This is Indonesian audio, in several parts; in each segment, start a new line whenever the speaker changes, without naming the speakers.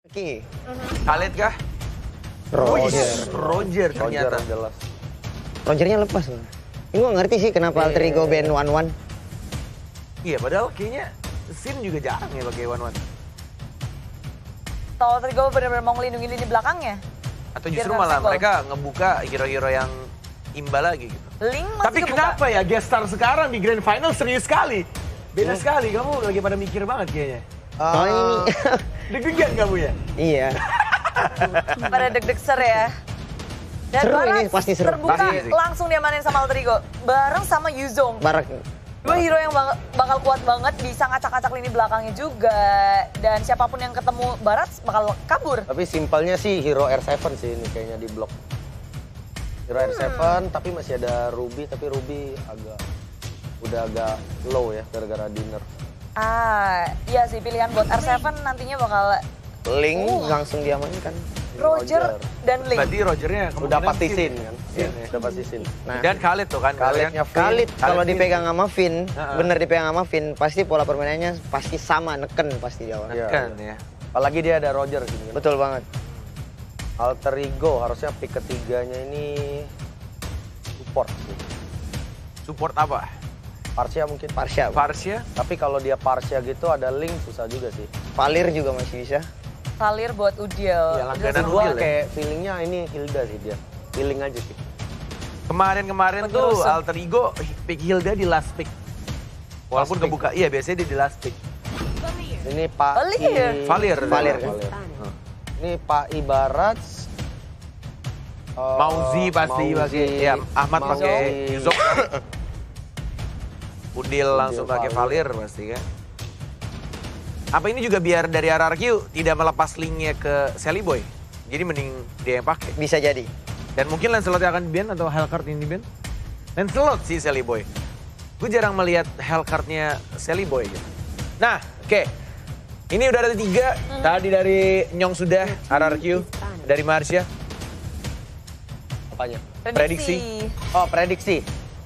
Oke.
Khalid kah? Roger ternyata.
jelas.
Rogernya lepas loh. Ini gue ngerti sih kenapa Alter Ego band One One.
Iya, padahal kayaknya Sin juga jarang ya pakai One One.
Atau Alter Ego benar-benar mau ngelindungin lini belakangnya?
Atau justru
Biar
malah
nggak
mereka ngebuka hero-hero yang imba lagi gitu.
Link masih
Tapi
kebuka.
kenapa ya guest star sekarang di Grand Final serius sekali? Beda sekali, kamu lagi pada mikir banget kayaknya.
Soalnya ini,
Deg-degan kamu ya?
iya.
Pada deg-degser ya. Dan
Seru
Barat
ini, pasti seru.
terbuka
Pasti sih.
langsung diamanin sama Alter Ego. Bareng sama Yuzong.
Barak.
Dua hero yang bakal kuat banget, bisa ngacak-ngacak lini belakangnya juga. Dan siapapun yang ketemu Barat bakal kabur.
Tapi simpelnya sih hero R7 sih ini kayaknya di blok. Hero R7 tapi masih ada Ruby, tapi Ruby udah agak low ya gara-gara dinner.
Iya sih pilihan buat R7 nantinya bakal
Link langsung diamankan.
Roger dan Link.
Berarti Rogernya
Udah
kemungkinan
pasti
Sin
Sin
ya?
kan?
Iya.
Udah pasti Sin.
Nah,
Dan Khalid tuh kan.
Khalidnya Finn.
Khalid kalau
Finn.
dipegang sama Finn,
Heeh.
bener dipegang sama Finn, pasti pola permainannya pasti sama, neken pasti di awal.
Iya.
Kan ya.
Apalagi dia ada Roger sini kan.
Betul banget.
Alter Ego harusnya pick ketiganya ini support sih.
Support apa?
Parsia mungkin.
Parsha.
Varsya?
Tapi kalau dia Parsia gitu ada Link susah juga sih.
Valir juga masih bisa.
Salir buat Udiel.
Ya, langganan
Udah
Gua
Udil ya?
kayak feelingnya ini Hilda sih dia. Feeling aja sih.
Kemarin tuh
Pengerusak.
Alter Ego pick Hilda di last pick. Walaupun
Last pick.
kebuka, iya biasanya dia di last pick.
Ini Pak
Valir.
Valir.
Valir.
Ini Pak Ibarat.
Mauzi pasti pakai, ya Ahmad
Mauzi.
pakai Yuzong. Udil langsung pakai
Valir.
Valir pasti kan. Apa ini juga biar dari RRQ tidak melepas linknya ke Sally Boy? Jadi mending dia yang pakai.
Bisa jadi.
Dan mungkin Lancelotnya akan di-ban atau Hellcard ini di-ban? Lancelot sih Sally Boy. Gue jarang melihat Hellcard-nya Sally Boy gitu. Nah, oke. Ini udah ada 3. Tadi dari Nyong sudah, RRQ. Dari Marsha.
Apanya?
Prediksi.
Oh, prediksi.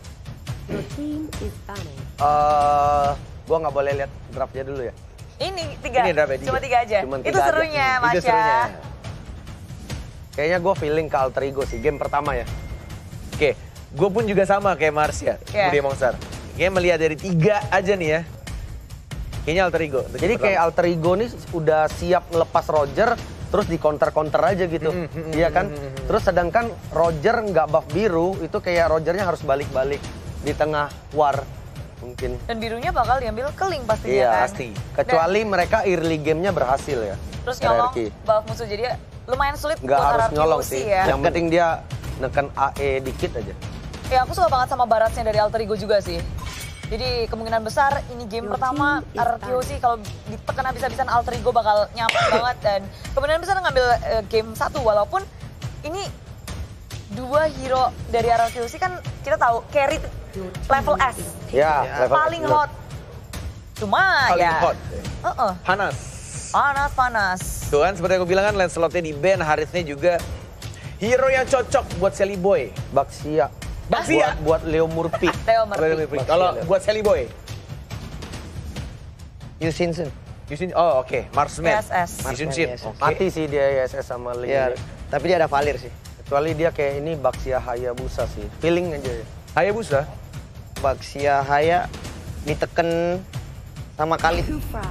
Gua nggak boleh lihat draftnya dulu ya.
Ini 3.
Ini draftnya 3.
Cuma 3 aja.
Cuman
Itu
3 aja.
serunya,
Itu
Masya.
serunya.
Kayaknya gue feeling ke Alter Ego sih, game pertama ya.
Oke, gue pun juga sama kayak Marsha,
Iya.
Budi Mongsar. Kayaknya melihat dari 3 aja nih ya. Kayaknya Alter Ego. untuk
Jadi
yang
kayak
pertama.
Alter Ego nih udah siap ngelepas Roger, terus di counter-counter aja gitu. Iya kan? Terus sedangkan Roger nggak buff biru, itu kayak Rogernya harus balik-balik di tengah war mungkin.
Dan birunya bakal diambil ke Link pastinya
Iya,
kan.
pasti.
Kecuali mereka early game-nya berhasil ya.
Terus nyolong
RRQ.
buff musuh, jadi lumayan sulit
Nggak
buat
harus
RRQ
nyolong sih.
ya.
Yang penting dia neken AE dikit aja.
Ya aku suka banget sama baratnya dari Alter Ego juga sih. Jadi kemungkinan besar ini game pertama RRQ sih kalau ditekan habis-habisan Alter Ego bakal nyampe banget. Dan kemungkinan besar ngambil game 1 walaupun ini 2 hero dari RRQ sih kan kita tahu carry level S.
Ya, level
Paling
S.
hot. Cuma
Paling
ya.
hot.
Panas.
Panas.
Panas.
Tuh kan seperti yang aku bilang kan Lancelotnya di-ban, Harithnya juga hero yang cocok buat Sally Boy.
Baxia.
Baxia?
Buat Leo Murphy.
Theo Murphy.
Kalau buat Sally Boy,
Yu Shinsun.
Yusin, oh oke, Marksman.
YSS.
Yusin Shin.
Marksman,
Oke.
Mati sih dia ISS sama Link.
Iya,
ini.
tapi dia ada Valir sih.
Kecuali dia kayak ini Baxia Hayabusa sih. Feeling aja ya.
Hayabusa.
Baxia Haya diteken sama Khalid.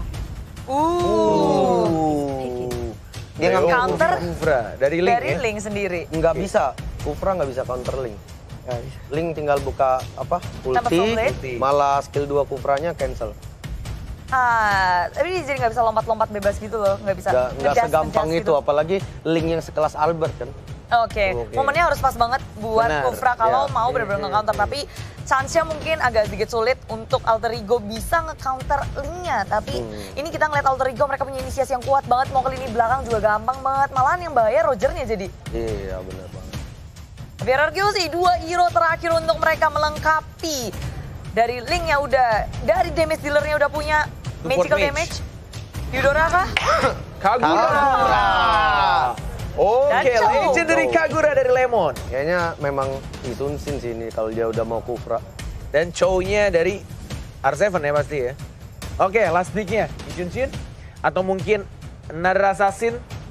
Dia nggak
Counter
Kufra dari Link
dari
ya.
Link sendiri.
Nggak bisa. Kufra nggak bisa counter Link.
nggak bisa.
Link tinggal buka apa?
Tambah
Ulti,
full blade.
malah skill 2 Kufranya cancel.
Tapi dia jadi nggak bisa lompat-lompat bebas gitu loh, nggak bisa
Nggak
ngejust-
segampang
ngejust
itu,
gitu.
apalagi Link yang sekelas Albert kan.
Oke,
Oke.
momennya harus pas banget buat
Benar,
Kufra kalau
ya.
mau benar-benar nge-counter. Tapi chance-nya mungkin agak sedikit sulit untuk Alter Ego bisa nge-counter Link-nya. Tapi ini kita ngeliat Alter Ego mereka punya inisiasi yang kuat banget, mau ke lini belakang juga gampang banget. Malahan yang bahaya Rogernya jadi.
Iya benar banget.
Tapi RRQ sih 2 hero terakhir untuk mereka melengkapi. Dari Link-nya udah, dari damage dealer-nya udah punya
Support
magical
mage.
damage. Yudora kah?
Kagura. Oke,
Dan Chow.
legendary Kagura dari Lemon.
Kayaknya memang Isunsin sih ini kalau dia udah mau Kufra.
Dan Chow-nya dari R7 ya pasti ya. Oke, last pick-nya Yusin Shin atau mungkin Another Assassin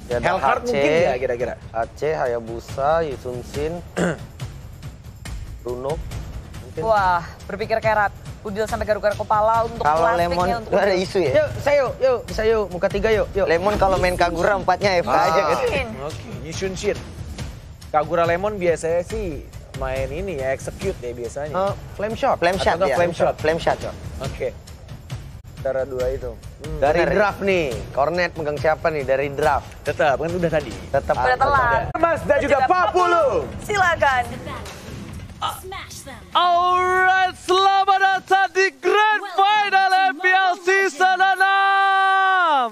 Ya, ada
Hellheart
HC,
mungkin ya kira-kira?
Aceh, Hayabusa, Yusunsin, Bruno. Mungkin.
Wah, berpikir kerat. Udil sampai garuk-garuk kepala untuk
Kalau
plastiknya
Lemon
untuk
itu ada
Udil.
isu ya.
Yuk, bisa yuk, muka 3 yuk.
Lemon kalau main Kagura 4-nya FK aja gitu.
Mungkin.
Oke, Yusunshin. Kagura Lemon biasanya sih main ini ya, execute ya biasanya.
Flame Shot.
Flame shot
Atau
ya.
flame shot.
Flame shot.
Oke. Antara dua itu.
Dari
bener.
draft nih, Cornet megang siapa nih dari draft?
Tetap, kan udah tadi.
Tetap
Udah telat.
Mas dan juga Pak Pulu.
Silakan.
Alright, selamat datang di Grand Final MPL Season 6.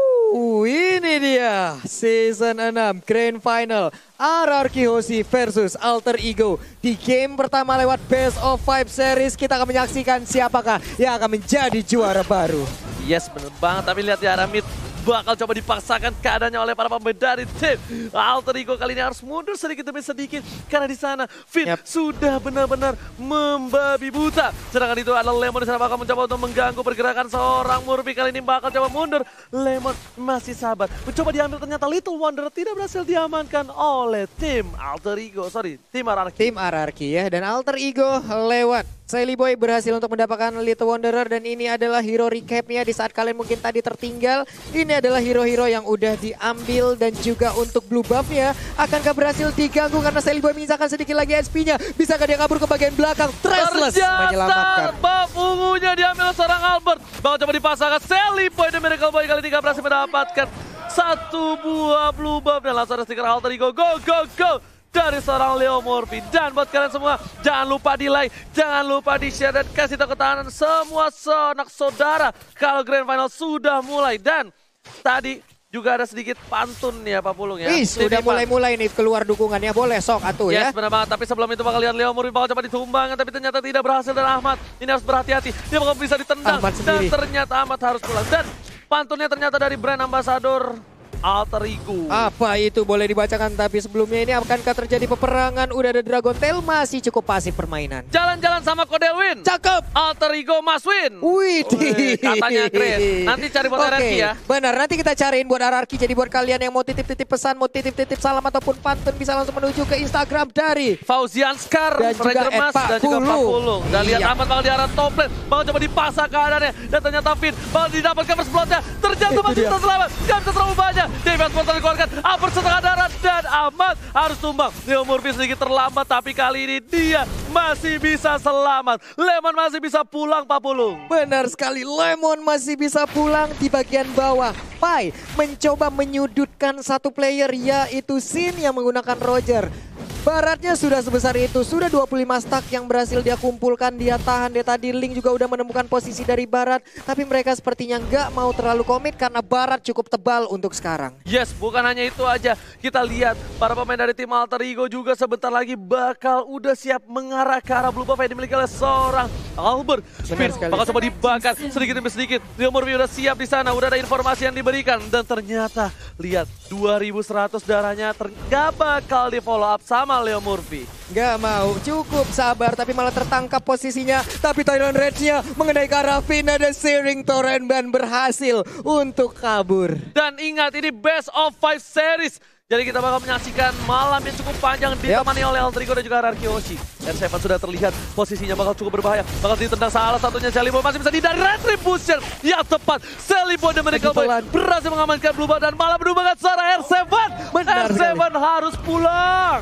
Ini dia Season 6 Grand Final RRQ Hoshi versus Alter Ego. Di game pertama lewat Best of 5 Series kita akan menyaksikan siapakah yang akan menjadi juara baru.
Yes, bener banget. Tapi lihat ya, Aramid bakal coba dipaksakan keadaannya oleh para pemain dari tim Alter Ego. Kali ini harus mundur sedikit demi sedikit karena di sana Finn sudah benar-benar membabi buta. Sedangkan itu adalah Lemon di sana bakal mencoba untuk mengganggu pergerakan seorang Murphy. Kali ini bakal coba mundur. Lemon masih sabar. Mencoba diambil, ternyata Little Wonder tidak berhasil diamankan oleh tim Alter Ego. Sorry, tim RRQ.
Tim RRQ ya, dan Alter Ego lewat. Sally Boy berhasil untuk mendapatkan Little Wanderer, dan ini adalah hero recapnya di saat kalian mungkin tadi tertinggal. Ini adalah hero-hero yang udah diambil, dan juga untuk blue buff-nya akankah berhasil diganggu karena Sally Boy menyisakan sedikit lagi SP-nya. Bisakah dia kabur ke bagian belakang? Trestless menyelamatkan.
Buff ungunya diambil seorang Albert. Bakal coba dipasangkan Sally Boy dan Miracle Boy kali ini gak berhasil mendapatkan satu buah blue buff, dan langsung ada stiker Alter Ego. Go, go, go! Dari seorang Leo Murphy. Dan buat kalian semua, jangan lupa di like, jangan lupa di share, dan kasih tahu ke tahanan semua sanak saudara kalau Grand Final sudah mulai. Dan tadi juga ada sedikit pantun ya Pak Pulung ya.
Sudah mulai-mulai nih keluar dukungannya, boleh sok atuh ya.
Yes, benar banget. Tapi sebelum itu bakal lihat Leo Murphy bakal coba ditumbangkan, tapi ternyata tidak berhasil. Dan Ahmad ini harus berhati-hati, dia bakal bisa ditendang.
Ahmad
Dan
sendiri.
ternyata Ahmad harus pulang. Dan pantunnya ternyata dari brand ambassador Alter Ego.
Apa itu boleh dibacakan, tapi sebelumnya ini akankah terjadi peperangan? Udah ada Dragon Tail, masih cukup pasif permainan.
Jalan-jalan sama Kodel win.
Cakep.
Alter Ego must win.
Wih,
Katanya Chris. Nanti cari buat RRQ ya.
Benar, nanti kita cariin buat RRQ. Jadi buat kalian yang mau titip-titip pesan, mau titip-titip salam ataupun pantun, bisa langsung menuju ke Instagram dari
Fauzian Skar,
dan juga
Ranger Mas, dan juga Pak Pulung. Dan lihat
Iya.
Ahmad bakal di arah top lane, bakal coba dipasang keadaannya. Dan ternyata Finn bakal didapatkan first blood-nya. Terjatuh masih bisa selamat, gak bisa terlalu banyak. Defense portal dikeluarkan, Albert setengah darat, dan Ahmad harus tumbang. Leo Murphy sedikit terlambat, tapi kali ini dia masih bisa selamat. Lemon masih bisa pulang, Pak Pulung.
Benar sekali, Lemon masih bisa pulang di bagian bawah. Pai mencoba menyudutkan satu player, yaitu Sin yang menggunakan Roger. Baratnya sudah sebesar itu, sudah 25 stack yang berhasil dia kumpulkan, dia tahan. Dia tadi Link juga udah menemukan posisi dari Barat, tapi mereka sepertinya nggak mau terlalu komit karena Barat cukup tebal untuk sekarang.
Yes, bukan hanya itu aja. Kita lihat para pemain dari tim Alter Ego juga sebentar lagi bakal udah siap mengarah ke arah blue buff yang dimiliki oleh seorang Albert. Spin
sekali.
bakal coba dibakar sedikit demi sedikit. Leo Murphy udah siap di sana, udah ada informasi yang diberikan. Dan ternyata lihat 2100 darahnya nggak bakal di follow up sama Leo Murphy.
Gak mau, cukup sabar, tapi malah tertangkap posisinya. Tapi Tyrant Rage-nya mengenai ke arah Finn, ada Searing Torrent dan berhasil untuk kabur.
Dan ingat, ini Best of 5 Series. Jadi kita bakal menyaksikan malam yang cukup panjang ditemani oleh Alter Ego dan juga RRQ Hoshi. Dan Seven sudah terlihat posisinya bakal cukup berbahaya. Bakal ditendang salah satunya Sally Boy, masih bisa dihindari Retribution. Ya tepat, Sally Boy dan Miracle Boy berhasil mengamankan Blue Buff dan malah menumbangkan seorang R7.
Benar
R7 harus pulang.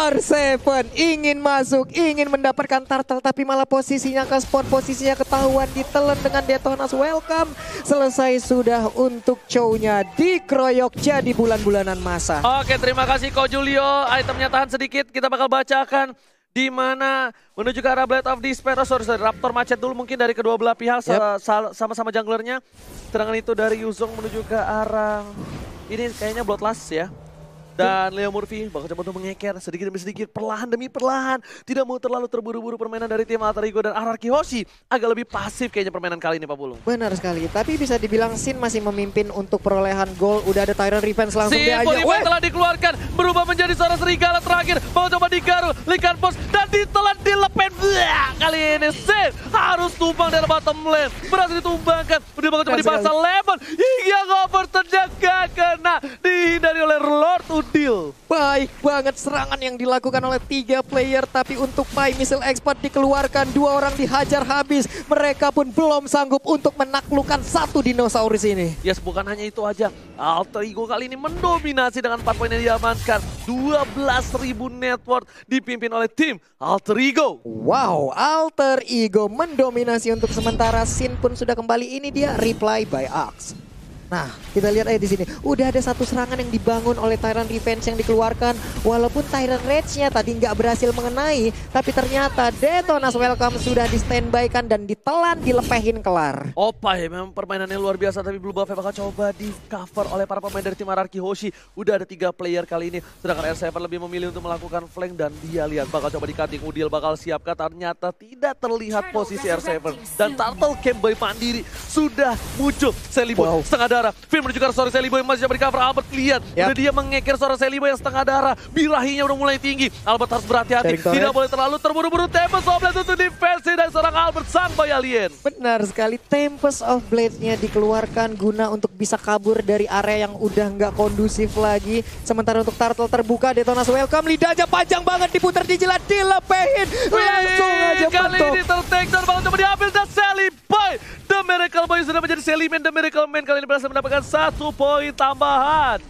R7 ingin masuk, ingin mendapatkan turtle, tapi malah posisinya ke spawn, posisinya ketahuan, ditelan dengan Detonas Welcome. Selesai sudah untuk show-nya, dikeroyok jadi bulan-bulanan masa.
Oke, terima kasih Ko Julio. Itemnya tahan sedikit, kita bakal bacakan. Di mana menuju ke arah Blade of Despair. Sorry, Raptor macet dulu mungkin dari kedua belah pihak. Sama-sama junglernya. Sedangkan itu dari Yuzong menuju ke arah... Ini kayaknya Bloodlust ya. Dan Leo Murphy bakal coba untuk mengeker sedikit demi sedikit, perlahan demi perlahan. Tidak mau terlalu terburu-buru permainan dari tim Alter Ego dan RRQ Hoshi. Agak lebih pasif kayaknya permainan kali ini Pak Pulung.
Benar sekali, tapi bisa dibilang Sin masih memimpin untuk perolehan gol. Udah ada Tyrant Revenge langsung dia aja.
Sin telah dikeluarkan, berubah menjadi seorang serigala terakhir. Mau coba digaru, Likan Boss dan ditelan dilepen. Kali ini Sin harus tumbang dari bottom lane. Berhasil ditumbangkan, udah bakal coba dipasang Lemon. Hingga cover terjaga kena dihindari oleh Lord Udil.
Baik banget serangan yang dilakukan oleh 3 player, tapi untuk Pai Missile Expert dikeluarkan, 2 orang dihajar habis. Mereka pun belum sanggup untuk menaklukkan satu dinosaurus ini.
Yes, bukan hanya itu aja. Alter Ego kali ini mendominasi dengan 4 poin yang diamankan. 12.000 net worth dipimpin oleh tim Alter Ego.
Wow, Alter Ego mendominasi untuk sementara. Sin pun sudah kembali, ini dia reply by Axe. Nah, kita lihat aja di sini. Udah ada satu serangan yang dibangun oleh Tyrant Revenge yang dikeluarkan. Walaupun Tyrant Rage-nya tadi nggak berhasil mengenai, tapi ternyata Detonas Welcome sudah di standby-kan dan ditelan, dilepehin kelar.
Opa ya, memang permainannya luar biasa, tapi Blue Buff bakal coba di cover oleh para pemain dari tim RRQ Hoshi. Udah ada 3 player kali ini, sedangkan R7 lebih memilih untuk melakukan flank dan dia lihat bakal coba di-cutting. Udil bakal siapkan, ternyata tidak terlihat posisi R7. Dan Turtle Camp by Mandiri sudah muncul. Seliboy setengah darah. Finn menuju ke seorang Seliboy, masih coba di-cover. Albert lihat, udah dia mengeker seorang Seliboy yang setengah darah. Birahinya udah mulai tinggi. Albert harus berhati-hati, tidak boleh terlalu terburu-buru. Tempest of Blades untuk defensi dari seorang Albert sang boy alien.
Benar sekali, Tempest of Blades-nya dikeluarkan guna untuk bisa kabur dari area yang udah nggak kondusif lagi. Sementara untuk Turtle terbuka, Detonas Welcome, lidahnya panjang banget, diputar, dijilat, dilepehin. Langsung aja
kali ini ter-take down, bakal coba diambil dan Seliboy. The Miracle Boy sudah menjadi Seliman. The Miracle Man kali ini berhasil mendapatkan 1 poin tambahan.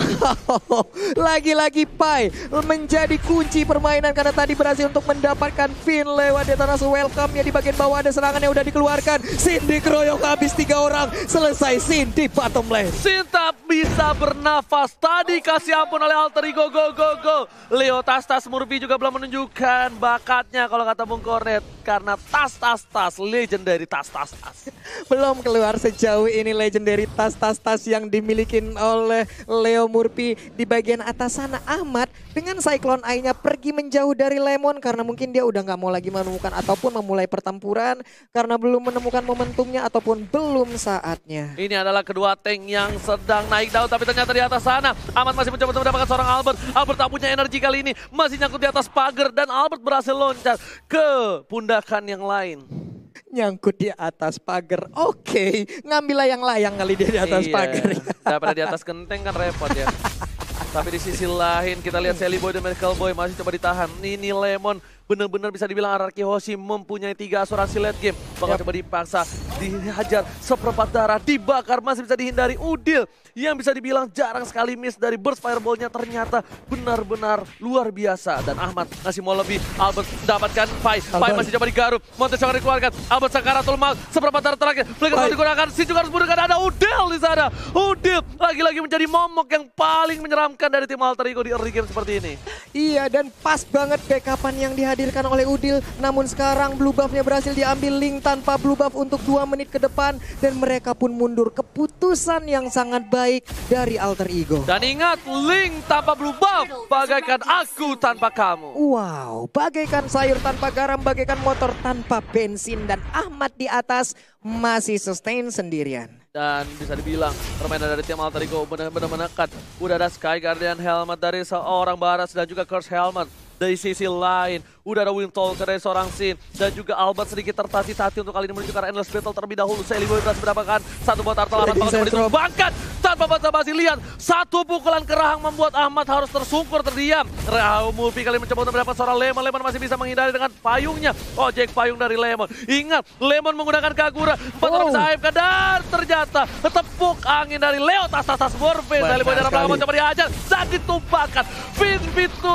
Wow, lagi-lagi Pai menjadi kunci permainan karena tadi berhasil untuk mendapatkan Finn lewat Detonas Welcome-nya. Di bagian bawah ada serangan yang udah dikeluarkan. Sin dikeroyok habis 3 orang. Selesai Sin di bottom lane.
Sin tak bisa bernafas. Tadi kasih ampun oleh Alter Ego. Go. Leo Tas Murphy juga belum menunjukkan bakatnya kalau kata Bung Kornet. Karena Tas legendary Tas.
Belum keluar sejauh ini legendary tas yang dimiliki oleh Leo Murphy. Di bagian atas sana Ahmad dengan Cyclone Eye-nya pergi menjauh dari Lemon karena mungkin dia udah nggak mau lagi menemukan ataupun memulai pertempuran karena belum menemukan momentumnya ataupun belum saatnya.
Ini adalah kedua tank yang sedang naik daun, tapi ternyata di atas sana Ahmad masih mencoba untuk mendapatkan seorang Albert. Albert tak punya energi kali ini, masih nyangkut di atas pagar dan Albert berhasil loncat ke pundakan yang lain.
Nyangkut di atas pagar. Oke, ngambillah yang layang kali dia di atas pagar.
Daripada di atas genteng kan repot ya. Tapi di sisi lain kita lihat Seliboy dan Miracle Boy masih coba ditahan. Ini Lemon benar-benar bisa dibilang RRQ Hoshi mempunyai 3 asuransi late game. Bakal coba dipaksa, dihajar seperempat darah, dibakar, masih bisa dihindari. Udil yang bisa dibilang jarang sekali miss dari burst fireball-nya ternyata benar-benar luar biasa. Dan Ahmad masih mau lebih. Albert mendapatkan Pai masih coba digaruk. Montes coba dikeluarkan. Albert Sakaratul Maut seperempat darah terakhir. Flicker mau digunakan, Sin juga harus bunuhkan. Ada Udil di sana. Udil lagi-lagi menjadi momok yang paling menyeramkan dari tim Alter Ego di early game seperti ini.
Iya, dan pas banget backupan yang dihadirkan oleh Udil. Namun sekarang blue buff-nya berhasil diambil Link tanpa blue buff untuk 2 menit ke depan. Dan mereka pun mundur. Keputusan yang sangat baik dari Alter Ego.
Dan ingat, Link tanpa blue buff bagaikan aku tanpa kamu.
Wow, bagaikan sayur tanpa garam, bagaikan motor tanpa bensin. Dan Ahmad di atas masih sustain sendirian.
Dan bisa dibilang permainan dari tim Alter Ego benar-benar menekan. Udah ada Sky Guardian Helmet dari seorang Baras dan juga Curse Helmet. Dari sisi lain, udah ada Windtalker dari seorang Sin. Dan juga Albert sedikit tertati-tati untuk kali ini menunjukkan Endless Battle terlebih dahulu. Seliboy berhasil mendapatkan 1 buat Turtle. Ahmad bakal ditumbangkan tanpa basa-basi. Lihat, 1 pukulan kerahang membuat Ahmad harus tersungkur terdiam. Leo Murphy kali mencoba untuk mendapatkan seorang Lemon. Lemon masih bisa menghindari dengan payungnya. Ojek payung dari Lemon. Ingat, Lemon menggunakan Kagura. 4 orang bisa AFK dan ternyata tepuk angin dari Leo Tas Murphy. Seliboy dalam belakang mencoba dihajar dan ditumbangkan. Finn featuring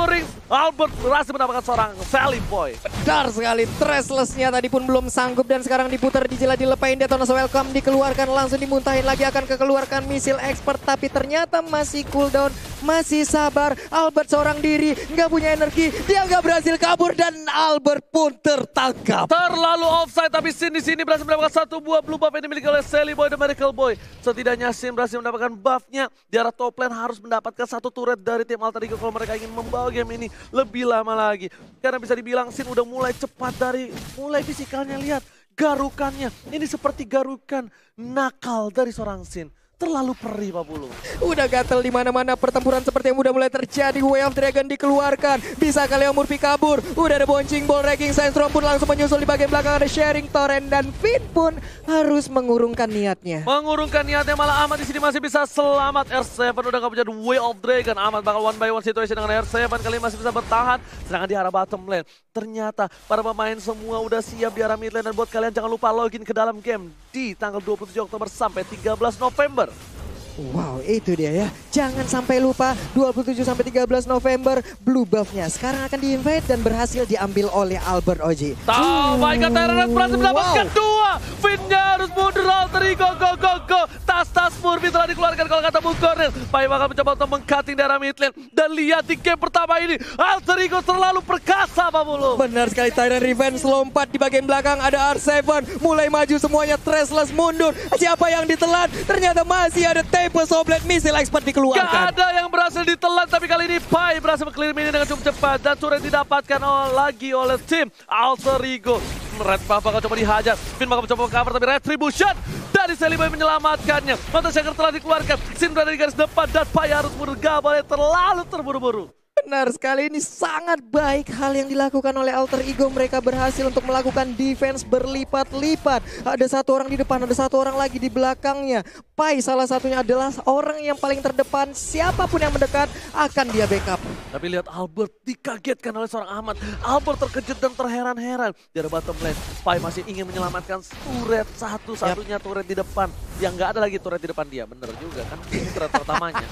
Albert berhasil mendapatkan seorang Sally Boy.
Benar sekali, Trestless-nya tadi pun belum sanggup dan sekarang diputar di jela dilepain. Detonator welcome dikeluarkan, langsung dimuntahin lagi, akan kekeluarkan misil expert. Tapi ternyata masih cooldown, masih sabar. Albert seorang diri, nggak punya energi, dia nggak berhasil kabur dan Albert pun tertangkap.
Terlalu offside, tapi Sin di sini berhasil mendapatkan satu buah blue buff yang dimiliki oleh Sally Boy dan Miracle Boy. Setidaknya Sin berhasil mendapatkan buffnya. Di arah top lane harus mendapatkan satu turret dari tim Alter Ego kalau mereka ingin membawa game ini lebih lama lagi. Karena bisa dibilang Sin udah mulai cepat dari mulai fisikalnya, lihat garukannya. Ini seperti garukan nakal dari seorang Sin. Terlalu perih Pak Bulu.
Udah gatel di mana-mana, pertempuran seperti yang udah mulai terjadi. Way of Dragon dikeluarkan. Bisa kali yang Murphy kabur. Udah ada bouncing ball, Raging Sandstorm pun langsung menyusul di bagian belakang. Ada Sharing Torrent dan Finn pun harus mengurungkan niatnya.
Mengurungkan niatnya, malah Ahmad di sini masih bisa selamat. R7 udah gak punya Way of Dragon. Ahmad bakal one by one situation dengan R7 kali masih bisa bertahan. Sedangkan di arah bottom lane, ternyata para pemain semua udah siap di arah mid lane. Dan buat kalian jangan lupa login ke dalam game di tanggal 27 Oktober sampai 13 November.
Wow, itu dia ya. Jangan sampai lupa 27 sampai 13 November blue buff-nya sekarang akan di-invade dan berhasil diambil oleh Albert Oji.
Baikkan Tyrant berhasil mendapatkan dua. Finn-nya harus mundur, Alter Ego, go. Tas Murphy telah dikeluarkan kalau kata Bung Cornel. Pai bakal mencoba untuk meng-cutting daerah mid lane. Dan lihat di game pertama ini, Alter Ego terlalu perkasa Pak Bulu.
Benar sekali, Tyrant Revenge lompat di bagian belakang. Ada R7 mulai maju semuanya, Trestless mundur. Siapa yang ditelan? Ternyata masih ada Soblet misil expert dikeluarkan.
Gak ada yang berhasil ditelan, tapi kali ini Pai berhasil meng-clear ini dengan cukup cepat. Dan turret didapatkan lagi oleh tim Alter Ego. Red Buff bakal coba dihajar. Finn bakal mencoba cover, tapi Retribution dari Sally Boy menyelamatkannya. Mantan Shaker telah dikeluarkan. Sin berada di garis depan dan Pai harus mundur. Gak boleh terlalu terburu-buru.
Benar sekali, ini sangat baik hal yang dilakukan oleh Alter Ego. Mereka berhasil untuk melakukan defense berlipat-lipat. Ada satu orang di depan, ada satu orang lagi di belakangnya. Pai salah satunya adalah orang yang paling terdepan. Siapapun yang mendekat akan dia backup.
Tapi lihat Albert dikagetkan oleh seorang Ahmad. Albert terkejut dan terheran-heran. Dari bottom lane, Pai masih ingin menyelamatkan turret satu-satunya turret di depan. Yang nggak ada lagi turret di depan dia. Bener juga kan, ini turret pertamanya.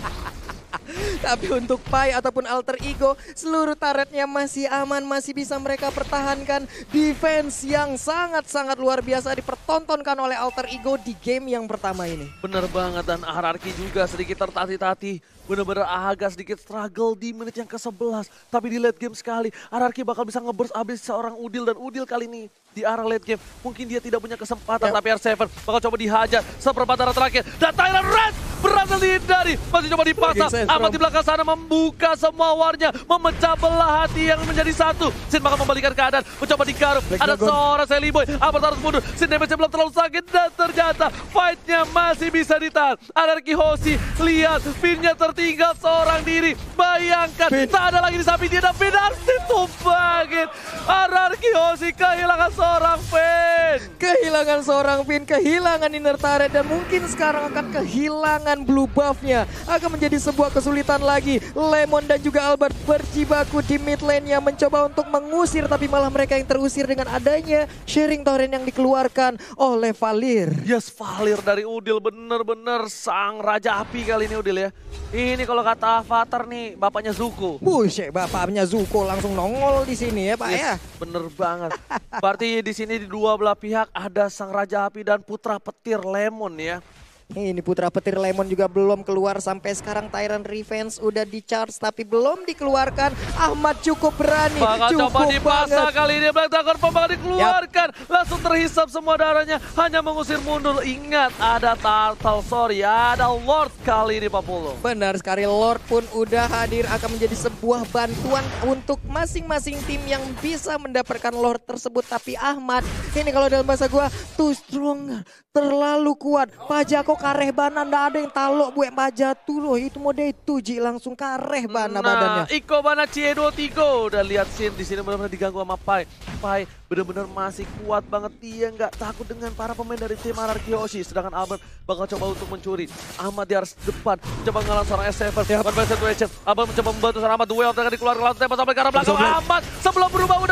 Tapi untuk Pai ataupun Alter Ego, seluruh turretnya masih aman, masih bisa mereka pertahankan. Defense yang sangat-sangat luar biasa dipertontonkan oleh Alter Ego di game yang pertama ini.
Bener banget, dan Hierarchy juga sedikit tertatih-tatih. Bener-bener agak sedikit struggle di menit yang ke-11. Tapi di late game sekali, Hierarchy bakal bisa nge-burst abis seorang Udil. Dan Udil kali ini di arah late game, mungkin dia tidak punya kesempatan. Tapi R7 bakal coba dihajar seperempat arah terakhir. Dan Tyrant Red berhasil dihindari, masih coba dipasang. Ahmad di belakang sana membuka semua warnya, memecah belah hati yang menjadi satu. Sin bakal membalikan keadaan, mencoba digaruk. Ada seorang Sally Boy, Ahmad harus mundur. Sin damage-nya belum terlalu sakit dan ternyata fight-nya masih bisa ditahan. Hierarchy Hoshi, lihat Finn-nya tertinggal seorang diri. Bayangkan, tak ada lagi di samping dia dan Finn harus ditumbangin. Hierarchy Hoshi kehilangan seorang Finn.
Kehilangan seorang Finn, kehilangan inner turret dan mungkin sekarang akan kehilangan blue buff-nya. Akan menjadi sebuah kesulitan lagi. Lemon dan juga Albert berjibaku di mid lane-nya mencoba untuk mengusir, tapi malah mereka yang terusir dengan adanya Sharing Torrent yang dikeluarkan oleh Valir.
Yes, Valir dari Udil, bener-bener sang raja api kali ini Udil ya. Ini kalau kata Avatar nih, bapaknya Zuko.
Buset, bapaknya Zuko langsung nongol di sini ya Pak ya.
Bener banget. Berarti di sini di dua belah pihak ada sang raja api dan putra petir Lemon ya.
Ini putra petir Lemon juga belum keluar sampai sekarang. Tyrant Revenge udah di charge tapi belum dikeluarkan. Ahmad cukup berani,
bakal
cukup
coba dipasang
banget.
kali ini. Black Dragon bakal dikeluarkan. Langsung terhisap semua darahnya, hanya mengusir mundur. Ingat ada Turtle, sorry ada Lord kali ini Pak Polo.
Benar sekali, Lord pun udah hadir, akan menjadi sebuah bantuan untuk masing-masing tim yang bisa mendapatkan Lord tersebut. Tapi Ahmad, ini kalau dalam bahasa gua, too strong, terlalu kuat. Pajako kareh bana, ndak ada yang talok buat pajatu loh. Itu mode itu Ji, langsung kareh bana badannya.
Iko bana CE23. Dan lihat Sin di sini benar-benar diganggu sama Pai. Pai benar-benar masih kuat banget, dia nggak takut dengan para pemain dari tim Hierarchy Hoshi. Sedangkan Albert bakal coba untuk mencuri. Ahmad di arah depan, coba ngalang seorang S7. One by situation, Albert mencoba membantu seorang Ahmad. The way of Dragon dikeluarkan, langsung tembak sampai ke arah belakang. Ahmad sebelum berubah udah pecah.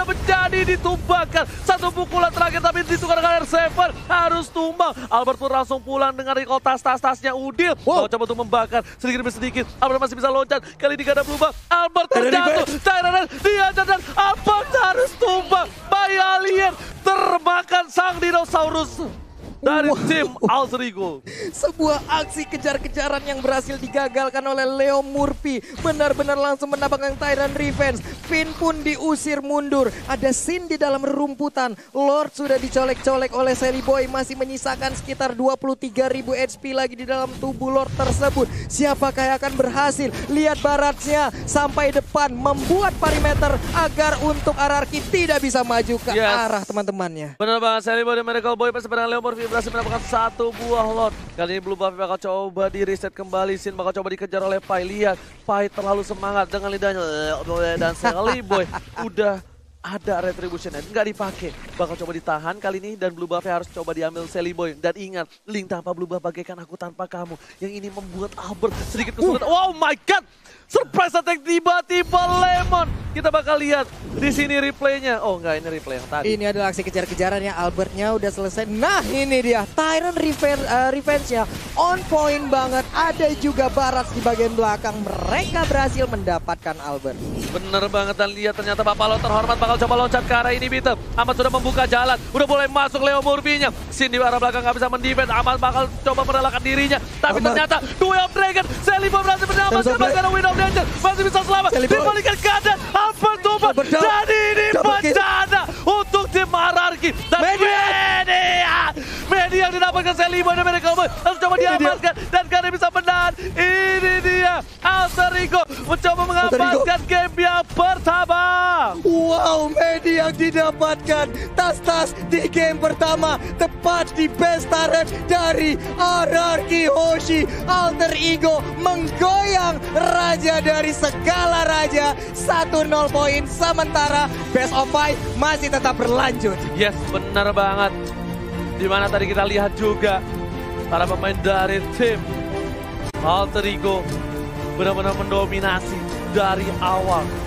jadi ditumbangkan. Satu pukulan terakhir tapi ditukar dengan R7 harus tumbang. Albert pun langsung pulang dengan recall tas-tasnya Udil. Mau coba untuk membakar sedikit demi sedikit. Albert masih bisa loncat. Kali ini gak ada berubah. Albert terjatuh. Tyrant diajar dan Albert harus tumbang. By Alien termakan sang dinosaurus dari tim Alter Ego.
Sebuah aksi kejar-kejaran yang berhasil digagalkan oleh Leo Murphy. Benar-benar langsung mendapatkan Tyrant Revenge. Finn pun diusir mundur. Ada Sin di dalam rumputan. Lord sudah dicolek-colek oleh Sally Boy. Masih menyisakan sekitar 23.000 HP lagi di dalam tubuh Lord tersebut. Siapakah yang akan berhasil? Lihat baratnya sampai depan. Membuat perimeter agar untuk RRQ tidak bisa maju ke arah teman-temannya.
Benar banget, Sally Boy dan Miracle Boy bersama dengan Leo Murphy berhasil mendapatkan satu buah Lord. Kali ini Blue Buffy bakal coba di reset kembali. Sin bakal coba dikejar oleh Pai. Lihat, Pai terlalu semangat dengan lidahnya. Dan Sally Boy udah ada retribution nggak dipakai. Bakal coba ditahan kali ini dan Blue Buffy harus coba diambil Sally Boy. Dan ingat, Link tanpa Blue Buff bagaikan aku tanpa kamu. Yang ini membuat Albert sedikit kesulitan. Wow my god! Surprise attack tiba-tiba Lemon. Kita bakal lihat di sini replaynya. Oh enggak, ini replay yang tadi.
Ini adalah aksi kejar-kejaran ya, Albertnya udah selesai. Nah ini dia, Tyrant Revenge-nya on point banget. Ada juga Barat di bagian belakang. Mereka berhasil mendapatkan Albert.
Bener banget, dan lihat ternyata Bapak Lo terhormat bakal coba loncat ke arah ini Bitem. Ahmad sudah membuka jalan, udah boleh masuk Leo Murphy-nya. Sin di arah belakang nggak bisa mendefend. Ahmad bakal coba merelakan dirinya. Tapi ternyata Duel of Dragon, Sally Boy berhasil menyelamatkan karena Wind of Danger. Masih bisa selamat, dibalikan keadaan. Albert tumbang, jadi ini bencana untuk tim RRQ. Dan media yang didapatkan Sally Boy dan Miracle Boy harus coba diamankan. Dan karena bisa menang, ini dia Alter Ego mencoba mengamankan game yang pertama.
Wow, media yang didapatkan tas-tas di game pertama. Tepat di best turret dari RRQ Hoshi. Alter Ego menggoyang raja dari segala raja. 1-0 poin, sementara best of 5 masih tetap berlanjut.
Yes, benar banget. Dimana tadi kita lihat juga para pemain dari tim Alter Ego benar-benar mendominasi dari awal.